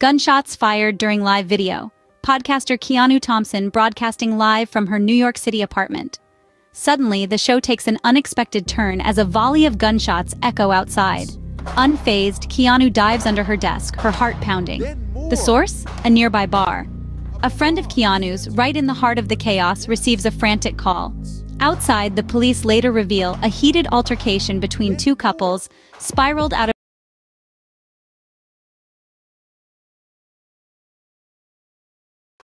Gunshots fired during live video. Podcaster Keanu Thompson broadcasting live from her New York City apartment. Suddenly, the show takes an unexpected turn as a volley of gunshots echo outside. Unfazed, Keanu dives under her desk, her heart pounding. The source? A nearby bar. A friend of Keanu's, right in the heart of the chaos, receives a frantic call. Outside, the police later reveal a heated altercation between two couples spiraled out of